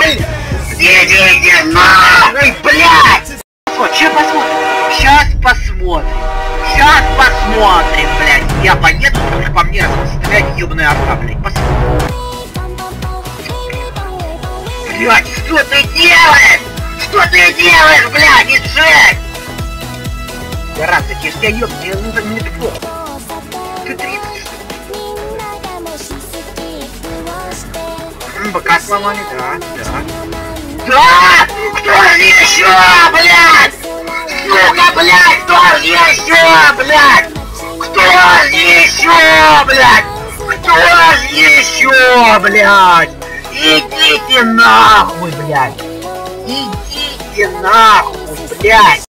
блин! Идите нахуй, блядь! Че посмотрим? Сейчас посмотрим, блядь. Я поеду, только по мне стрелять, ёбаная овца, блядь. Посмотрим. Блядь, что ты делаешь? Что ты делаешь, блядь, не джек? Да раз, я тебя ёб, мне нужно не плохо. Ты 30. Бока сломали, да. Да! Кто же еще, блядь? Сука, блядь, кто же еще, блядь? Кто же еще, блядь? Кто же еще, блядь? Идите нахуй, блядь! Идите нахуй, блядь!